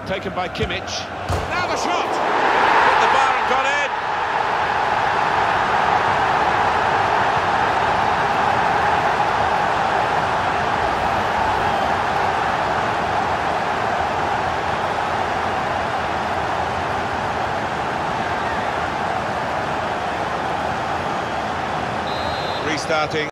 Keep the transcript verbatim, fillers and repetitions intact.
taken by Kimmich. Now the shot! Hit the bar and gone in. Restarting.